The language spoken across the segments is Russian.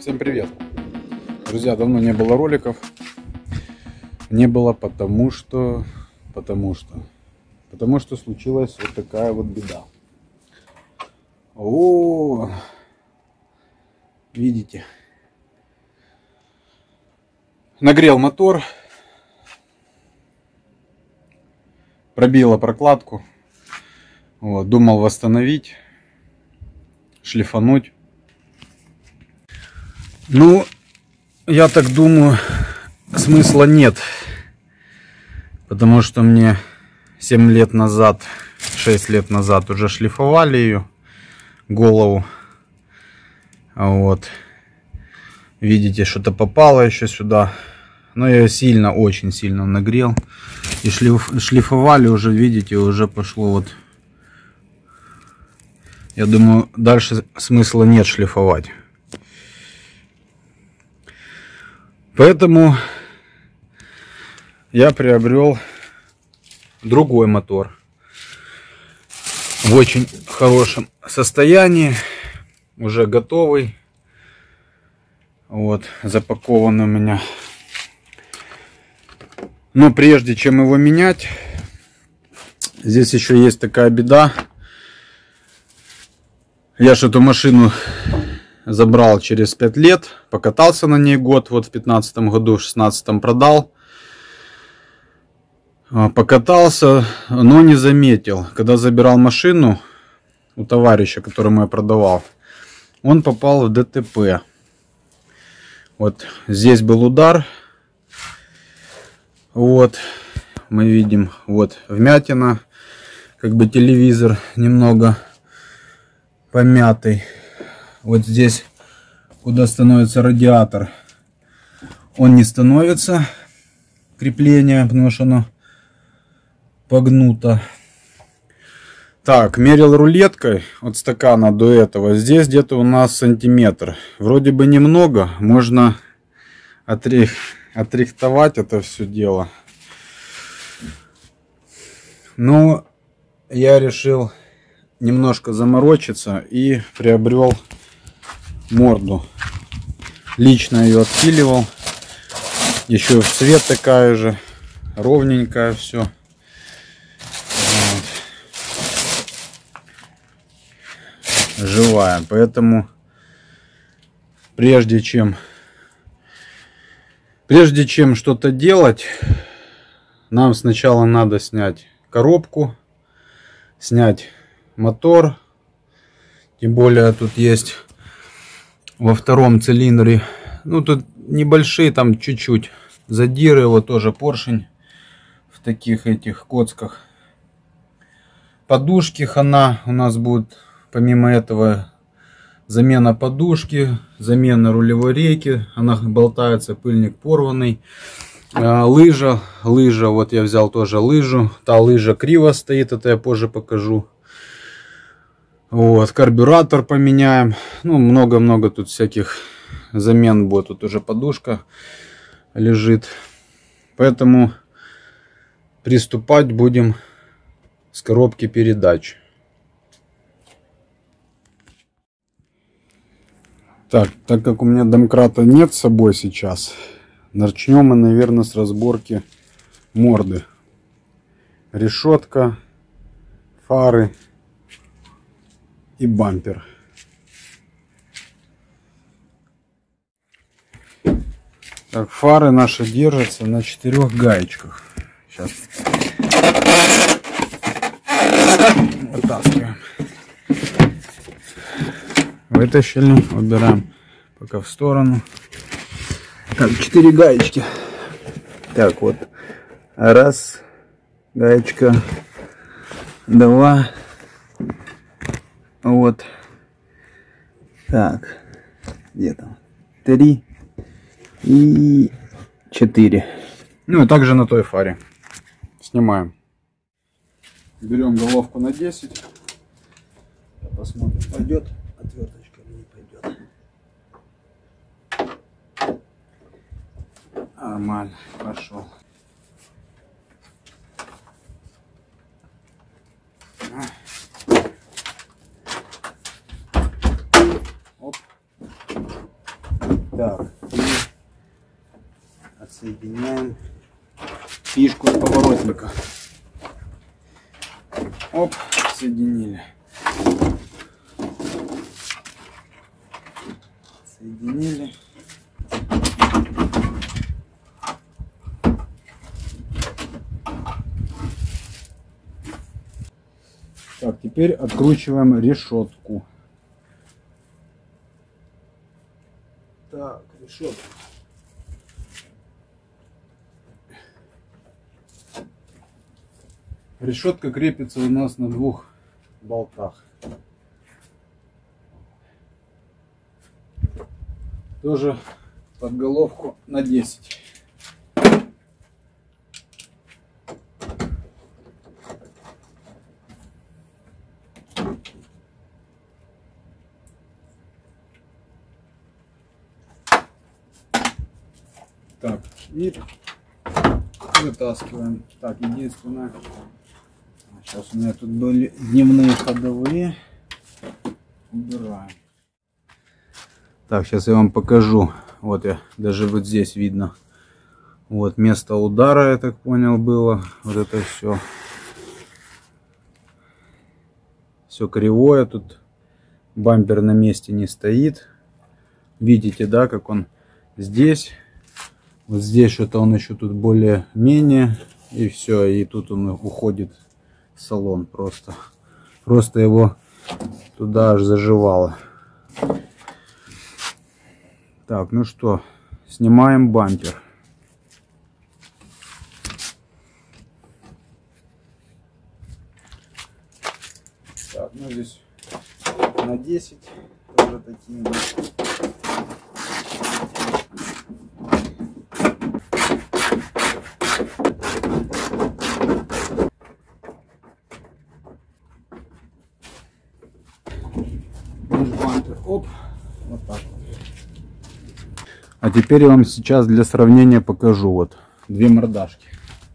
Всем привет! Друзья, давно не было роликов. Не было потому что случилась вот такая вот беда. О, видите? Нагрел мотор. Пробило прокладку. Вот, думал восстановить, шлифануть. Ну, я так думаю, смысла нет. Потому что мне 7 лет назад, 6 лет назад уже шлифовали ее, голову. Вот. Видите, что-то попало еще сюда. Но я ее сильно, очень сильно нагрел. И шлифовали уже, видите, уже пошло вот. Я думаю, дальше смысла нет шлифовать. Поэтому я приобрел другой мотор. В очень хорошем состоянии. Уже готовый. Вот, запакован у меня. Но прежде чем его менять, здесь еще есть такая беда. Я же эту машину забрал через 5 лет, покатался на ней год, вот в 15 году, в 16 продал. Покатался, но не заметил. Когда забирал машину у товарища, которому я продавал, он попал в ДТП. Вот здесь был удар. Вот, мы видим, вот вмятина, как бы телевизор немного помятый. Вот здесь, куда становится радиатор, он не становится, крепление, потому что оно погнуто. Так, мерил рулеткой от стакана до этого. Здесь где-то у нас сантиметр. Вроде бы немного, можно отрихтовать это все дело. Но я решил немножко заморочиться и приобрел морду. Лично ее отпиливал. Еще в цвет такая же, ровненькая все. Вот. Живая. Поэтому прежде чем что-то делать, нам сначала надо снять коробку, снять мотор. Тем более тут есть во втором цилиндре, ну тут небольшие, там чуть-чуть задиры, вот тоже поршень в таких этих коцках. Подушки хана у нас будет, помимо этого, замена подушки, замена рулевой рейки, она болтается, пыльник порванный. Лыжа, вот я взял тоже лыжу, та лыжа криво стоит, это я позже покажу. Вот, карбюратор поменяем, ну много-много тут всяких замен будет, тут уже подушка лежит, поэтому приступать будем с коробки передач. Так как у меня домкрата нет с собой сейчас, начнем мы, наверное, с разборки морды. Решетка, фары и бампер. Так, фары наши держатся на 4 гаечках. Сейчас вытаскиваем. Вытащили, убираем пока в сторону. Так, 4 гаечки. Так, вот. Раз. Гаечка. 2. Вот. Так. Где там? 3. И 4. Ну и также на той фаре. Снимаем. Берем головку на 10. Посмотрим, пойдет отверточка или не пойдет. Нормально, пошел. Оп. Так, и отсоединяем фишку от поворотника. Оп, соединили. Соединили. Так, теперь откручиваем решетку. Так, решетка. Решетка крепится у нас на двух болтах. Тоже под головку на 10. Так, и вытаскиваем. Так, единственное, сейчас у меня тут были дневные ходовые. Убираем. Так, сейчас я вам покажу. Вот я, даже вот здесь видно. Вот место удара, я так понял, было. Вот это все. Все кривое. Тут бампер на месте не стоит. Видите, да, как он здесь. Вот здесь что-то он еще тут более-менее. И все. И тут он уходит в салон просто. Просто его туда аж заживало. Так, ну что, снимаем бампер. Так, ну здесь на 10 тоже такие. Бампер, оп, вот так. А теперь я вам сейчас для сравнения покажу вот две мордашки.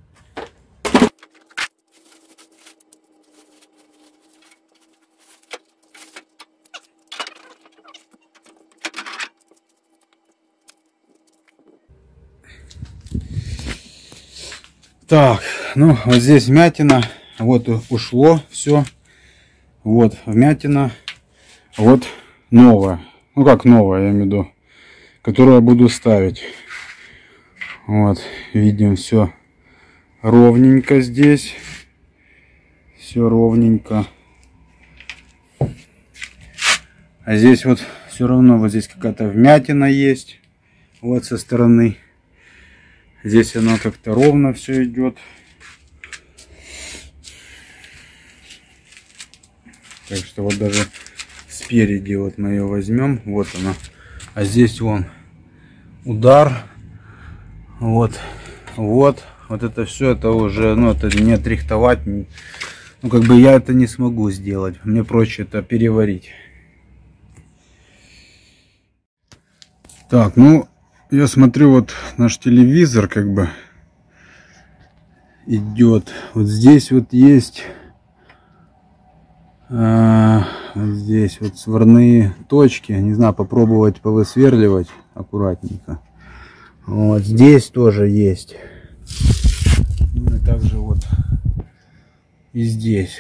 Так, ну вот здесь вмятина, вот ушло все, вот вмятина, вот новая, ну как новая, я имею в виду, которую я буду ставить. Вот, видим, все ровненько здесь, все ровненько. А здесь вот все равно вот здесь какая-то вмятина есть, вот со стороны. Здесь оно как-то ровно все идет. Так что вот даже спереди вот мы ее возьмем, вот она. А здесь вон удар, вот это все, это уже, ну это не отрихтовать, ну как бы я это не смогу сделать, мне проще это переварить. Так, ну я смотрю, вот наш телевизор как бы идет, вот здесь вот есть, вот здесь вот сварные точки, не знаю, попробовать повысверливать аккуратненько. Вот здесь тоже есть. Ну и также вот и здесь.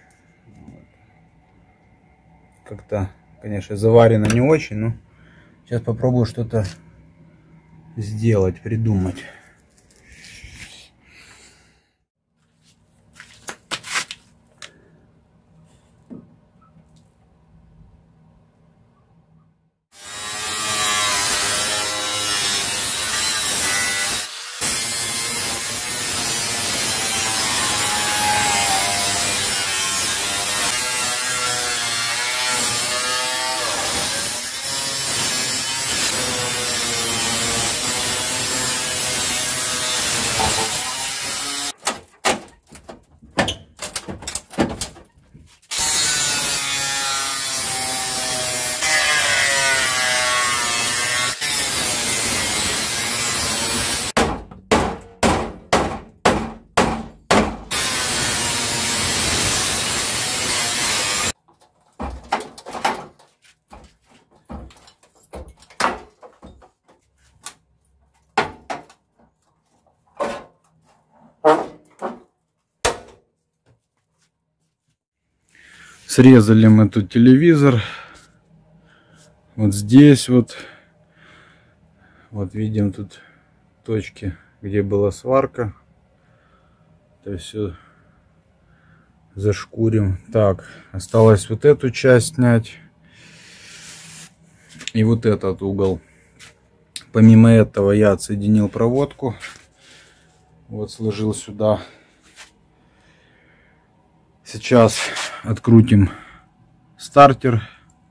Как-то, конечно, заварено не очень, но сейчас попробую что-то сделать, придумать. Срезали мы тут телевизор. Вот здесь вот. Вот видим тут точки, где была сварка. Это все зашкурим. Так, осталось вот эту часть снять. И вот этот угол. Помимо этого я отсоединил проводку. Вот сложил сюда. Сейчас открутим стартер.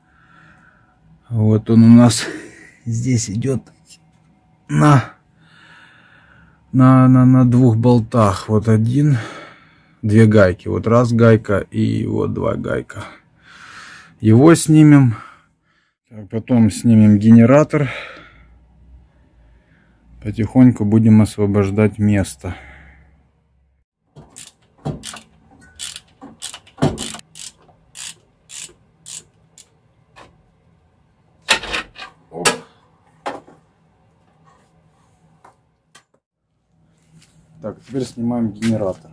Вот он у нас здесь идет на двух болтах. Вот две гайки. Вот раз гайка и вот два гайка. Его снимем. Так, потом снимем генератор. Потихоньку будем освобождать место. Так, теперь снимаем генератор.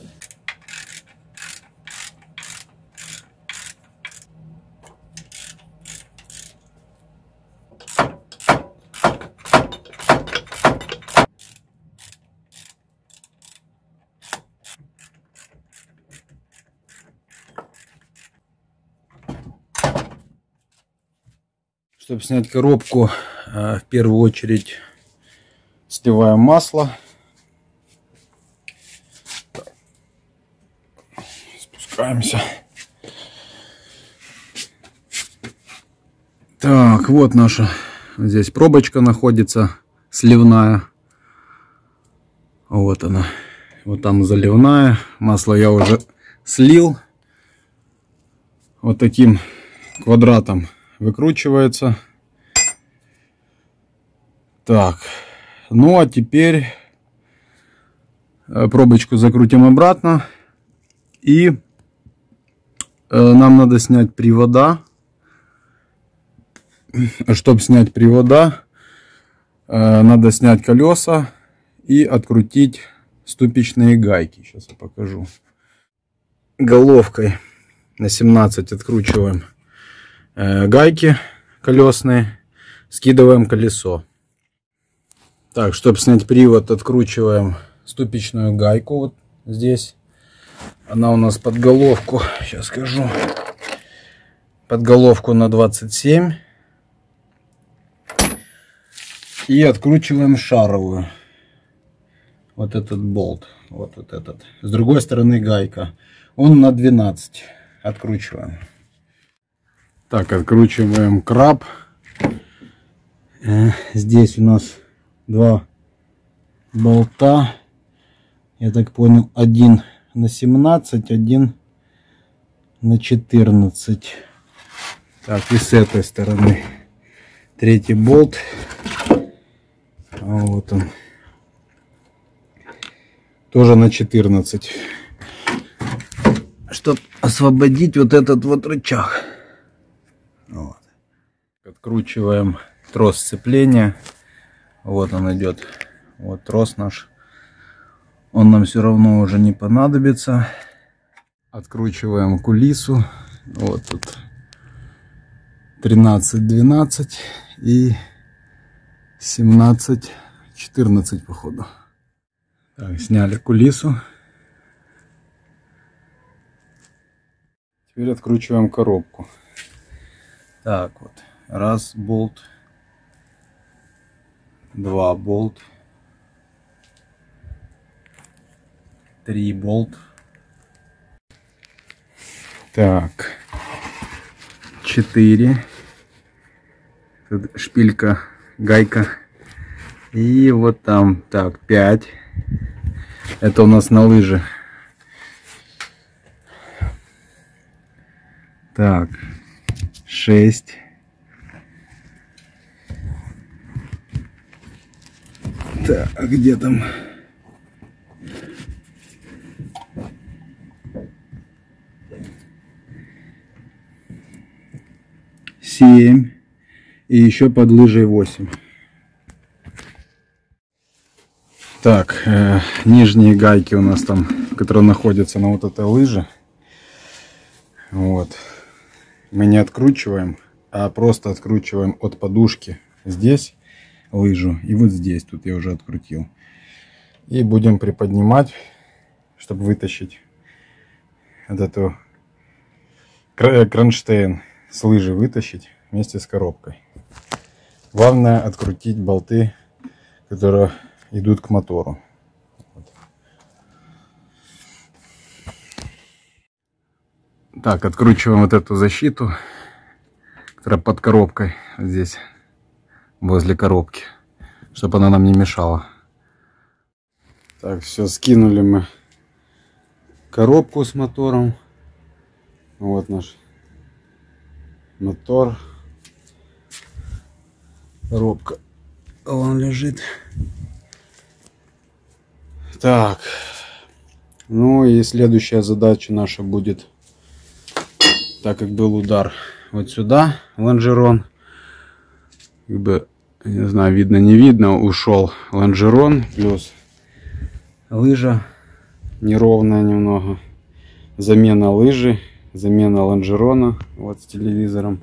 Чтобы снять коробку, в первую очередь сливаем масло. Спускаемся. Так, вот наша здесь пробочка находится, сливная. Вот она. Вот там заливная. Масло я уже слил. Вот таким квадратом выкручивается. Так, ну а теперь пробочку закрутим обратно. И нам надо снять привода. Чтобы снять привода, надо снять колеса и открутить ступичные гайки. Сейчас я покажу. Головкой на 17 откручиваем гайки колесные, скидываем колесо. Так, чтобы снять привод, откручиваем ступичную гайку вот здесь. Она у нас под головку, сейчас скажу, под головку на 27. И откручиваем шаровую. Вот этот болт, вот этот. С другой стороны гайка. Он на 12. Откручиваем. Так, откручиваем краб. Здесь у нас два болта. Я так понял, один на 17, один на 14. Так, и с этой стороны третий болт. Вот он. Тоже на 14. Чтобы освободить вот этот вот рычаг. Вот. Откручиваем трос сцепления. Вот он идет. Вот трос наш. Он нам все равно уже не понадобится. Откручиваем кулису. Вот тут 13-12 и 17-14 походу. Так, сняли кулису. Теперь откручиваем коробку. Так вот. Раз болт. Два болт. 3 болт. Так. 4. Тут шпилька, гайка. И вот там. Так, 5. Это у нас на лыжи. Так. 6. Так, а где там? 7 и еще под лыжей 8. Так, нижние гайки у нас там, которые находятся на вот этой лыже. Вот. Мы не откручиваем, а просто откручиваем от подушки здесь лыжу и вот здесь. Тут я уже открутил. И будем приподнимать, чтобы вытащить вот эту кронштейн с лыжи, вытащить вместе с коробкой. Главное открутить болты, которые идут к мотору. Вот. Так, откручиваем вот эту защиту, которая под коробкой, здесь, возле коробки, чтобы она нам не мешала. Так, все, скинули мы коробку с мотором. Вот наш мотор. Коробка. Он лежит. Так. Ну и следующая задача наша будет, так как был удар вот сюда, лонжерон. Как бы, не знаю, видно, не видно, ушел лонжерон. Плюс лыжа неровная немного. Замена лыжи, замена лонжерона. Вот с телевизором.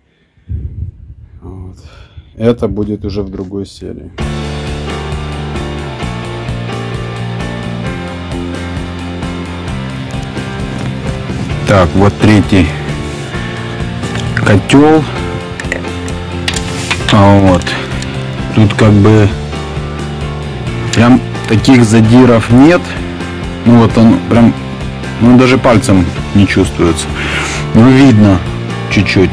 Вот. Это будет уже в другой серии. Так, вот третий котел. Вот. Тут как бы прям таких задиров нет. Ну вот он прям, ну даже пальцем не чувствуется. Ну видно чуть-чуть.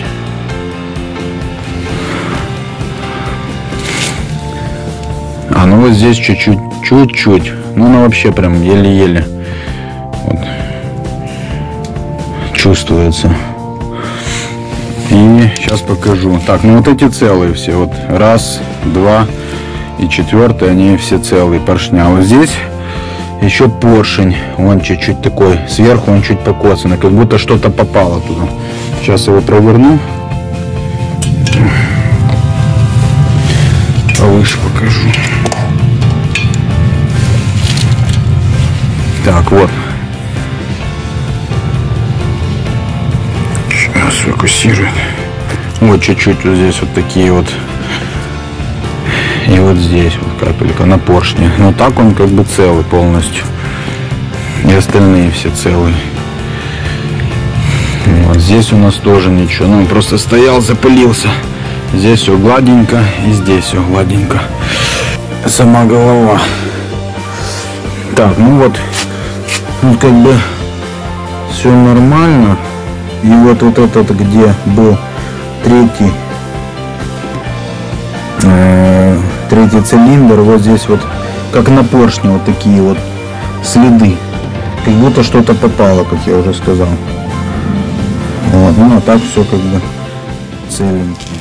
А ну вот здесь чуть-чуть, чуть-чуть. Ну она вообще прям еле-еле вот чувствуется. И сейчас покажу. Так, ну вот эти целые все. Вот раз, два и четвертый, они все целые поршня. А вот здесь еще поршень. Он чуть-чуть такой. Сверху он чуть покоцанный. Как будто что-то попало туда. Сейчас его проверну. Повыше покажу. Так, вот. Сейчас фокусирует. Вот чуть-чуть вот здесь вот такие вот. И вот здесь вот капелька на поршне. Но так он как бы целый полностью. И остальные все целые. Вот здесь у нас тоже ничего. Ну, он просто стоял, запылился. Здесь все гладенько. И здесь все гладенько. Сама голова. Так, ну вот. Ну, как бы все нормально. И вот этот, где был третий цилиндр, вот здесь вот, как на поршне, вот такие вот следы. Как будто что-то попало, как я уже сказал. Вот, ну а так все как бы целенький.